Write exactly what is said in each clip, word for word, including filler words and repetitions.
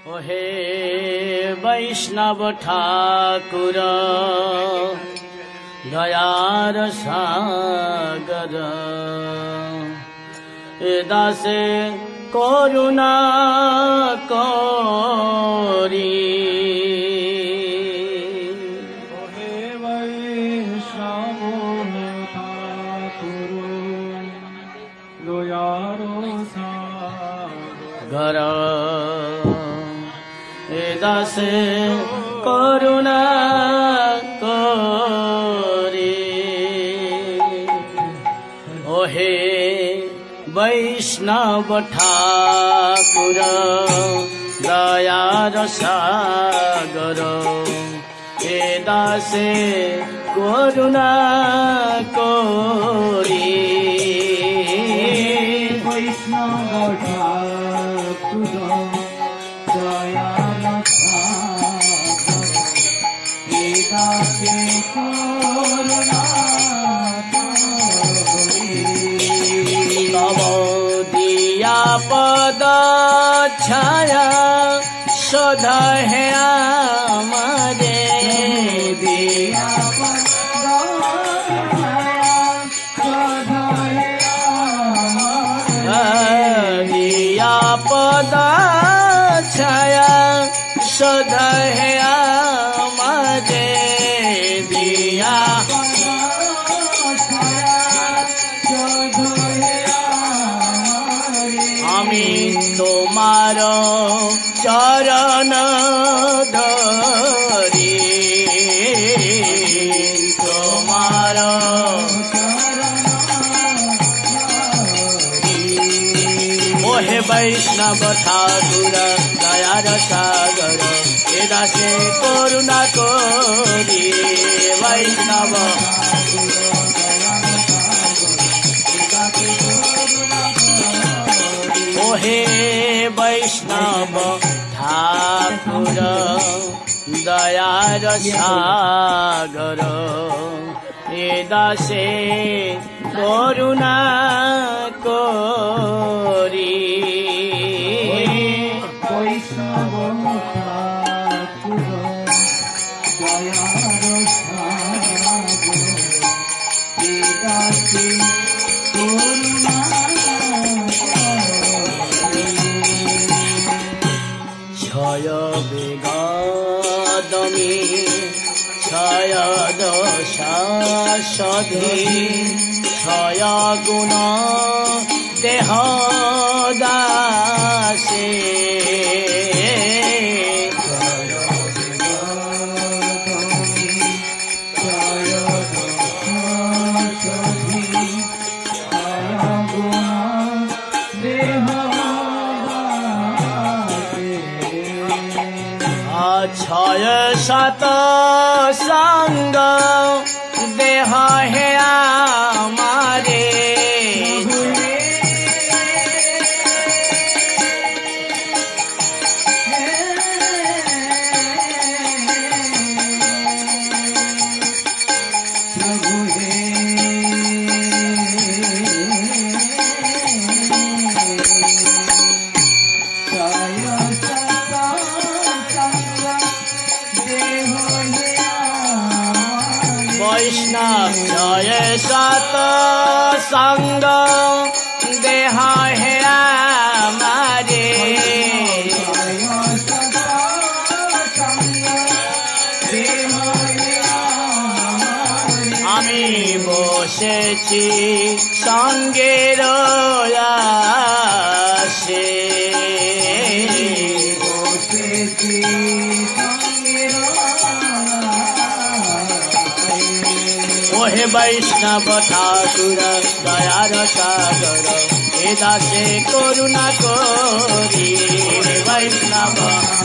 ओहे वैष्णव ठाकुर दयार सागर ए दासे करुणा करी ओहे वैष्णव ठाकुर दयार सागर दासे करुणा करी ओहे वैष्णव ठाकुर दयार सागर हे दासे करुणा करी वैष्णव ठाकुर दयार तव दिया पद छाया सदा है आमारे दिया दिया पद छाया सदा है आमारे दिया আমি তোমার চরণ ধরি তোমার ওহে বৈষ্ণব ঠাকুর দয়ার সাগর এ দাসে করুণা করি বৈষ্ণব ओहे वैष्णव ठाकुर दयार सागर ए दासे करुणा करी वैष्णव ठाकुर दयार सागर ए दासे करुणा क्षय बेगदमी क्षय दशा सधी क्षय गुण देह दासे छय सात संग देह है आमारे वैष्णव जय सात संग देह है आमारे আমি বসেছি সঙ্গের আশে বসেছি ओहे वैष्णव ठाकुर दयार सागर ए दासे करुणा करी वैष्णव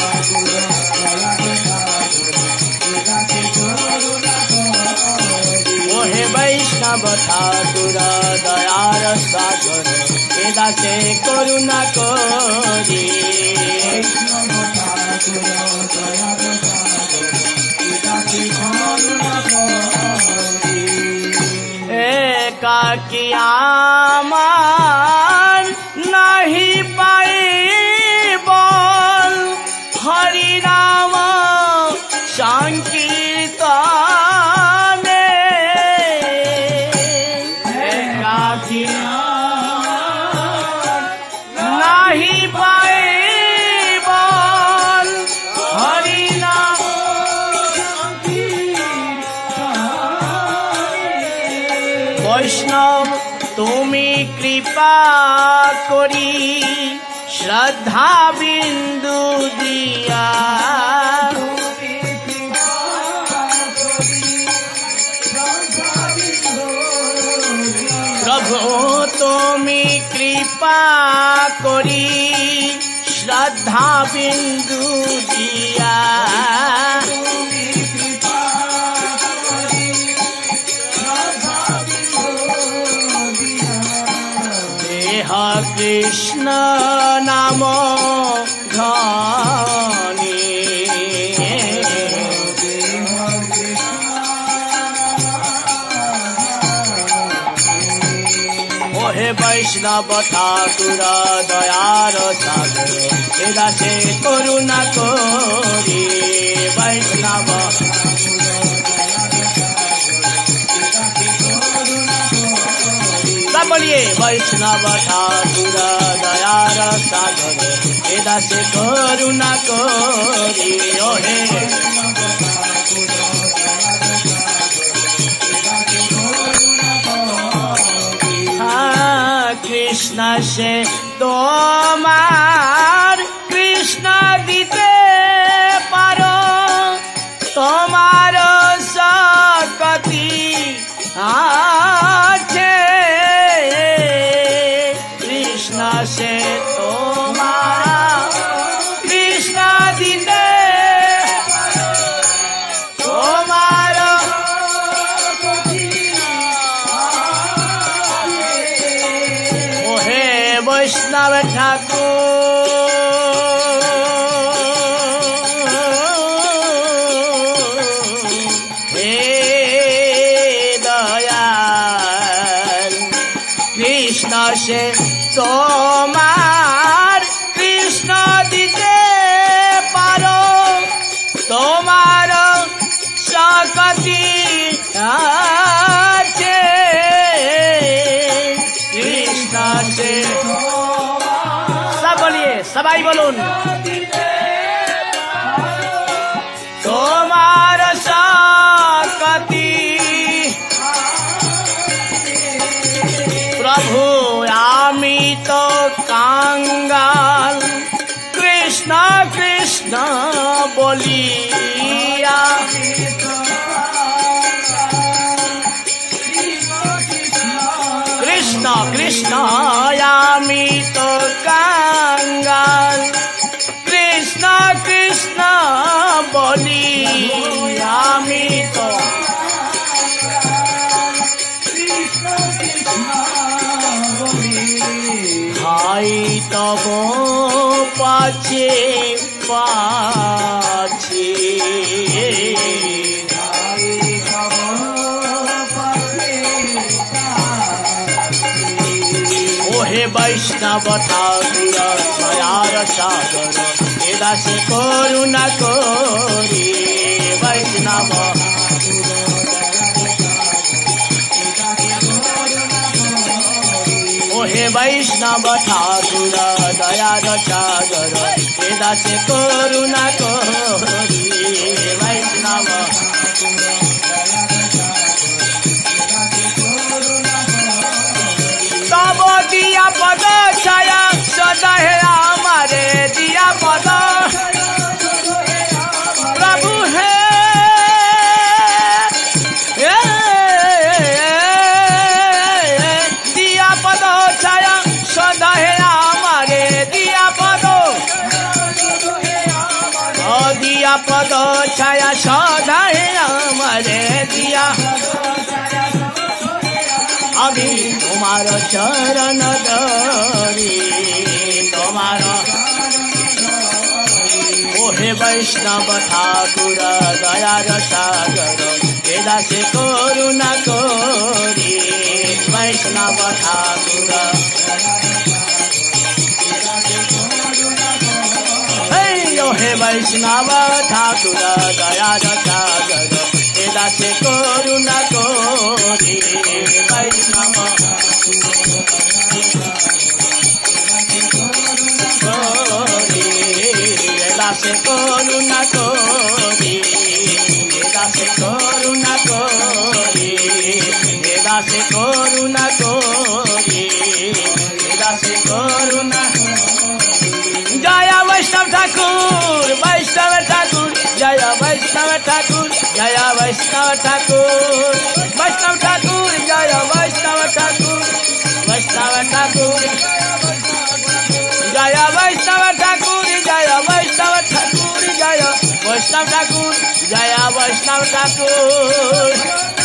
ओहे वैष्णव ठाकुर दयार सागर ए दासे करुणा करी एकाकिया मान नहीं पाई बोल কৃপা করি শ্রদ্ধা বিন্দু দিয়া প্রভু তুমি কৃপা করি শ্রদ্ধা বিন্দু দিয়া দেহ কৃষ্ণ নাম ধ্বনি ওহে বৈষ্ণব ঠাকুর দয়ার সাগর এ দাসে করুণা করি বৈষ্ণব सब बोलिए वैष्णव ठाकुर दयार सागर ए दासे करुणा करी ओहे हाँ कृष्ण से तोमार कृष्ण दीते पारो तोमार सकती आछे कृष्ण से तोमार कृष्ण दीते तोमार ओहे वैष्णव ठाकुर हे दयाल कृष्ण से तोमार कृष्ण दीते पारो तोमार सकती आछे कृष्ण से सब बोलिए सबाई बोलून तोमार सकती प्रभु आमी तो कांगाल कृष्ण कृष्ण बोलिया कृष्ण कृष्ण आमी तो कांगाल कृष्ण कृष्ण बोली आमी तो भाई तब पाछे पाछे ओहे वैष्णव ठाकुर दयार सागर ए दासे करुणा करी वैष्णव ओहे वैष्णव ठाकुर दयार सागर ए दासे करुणा करी वैष्णव तब दिया पद छाया सदा है हमारे दिया पद प्रभु है दिया पद छाया सदा है हमारे दिया पद दिया पद छाया सदा है हमारे दिया अभी तुम्हारो चरण धरी तुम्हारो ओहे वैष्णव ठाकुर दयार सागर ए दासे करुणा करी वैष्णव ठाकुर ओहे वैष्णव ठाकुर दयार सागर ए दासे करुणा करी वैष्णव दासे करुणा करी दासे करुणा करी दासे करुणा करी ঠাকুর বৈষ্ণব ঠাকুর জয় বৈষ্ণব ঠাকুর জয় বৈষ্ণব ঠাকুর বৈষ্ণব ঠাকুর জয় বৈষ্ণব ঠাকুর বৈষ্ণব ঠাকুর জয় বৈষ্ণব ঠাকুর জয় বৈষ্ণব ঠাকুর জয় বৈষ্ণব ঠাকুর জয় বৈষ্ণব ঠাকুর